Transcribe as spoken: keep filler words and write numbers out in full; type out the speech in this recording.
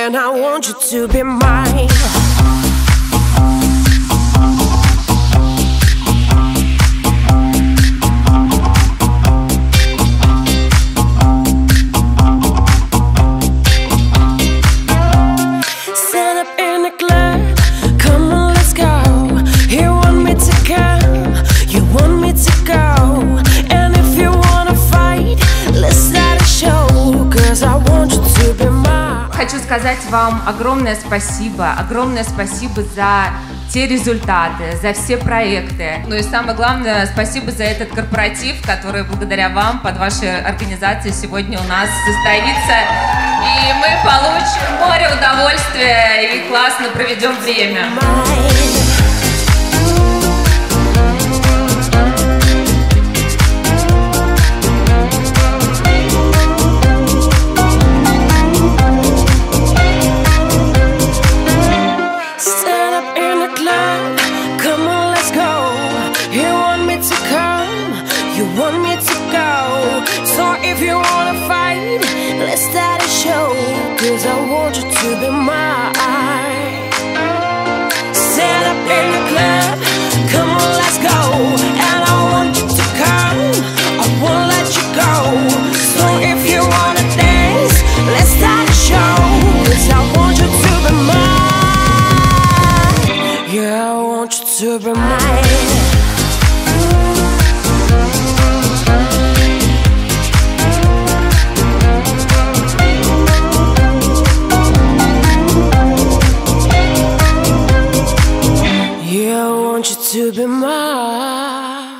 and I want you to be mine. Stand up in the club, come on, let's go. You want me to come, you want me to go. And if you wanna fight, let's start a show, cause I want you to be mine. Хочу сказать вам огромное спасибо, огромное спасибо за те результаты, за все проекты. Ну и самое главное, спасибо за этот корпоратив, который благодаря вам, под вашей организацией, сегодня у нас состоится. И мы получим море удовольствия и классно проведем время. You want me to go, so if you wanna fight, let's start a show, cause I want you to be mine. Stand up in the club, come on, let's go. And I want you to come, I won't let you go. So if you wanna dance, let's start a show, cause I want you to be mine. Yeah, I want you to be mine. Yeah, I want you to be mine.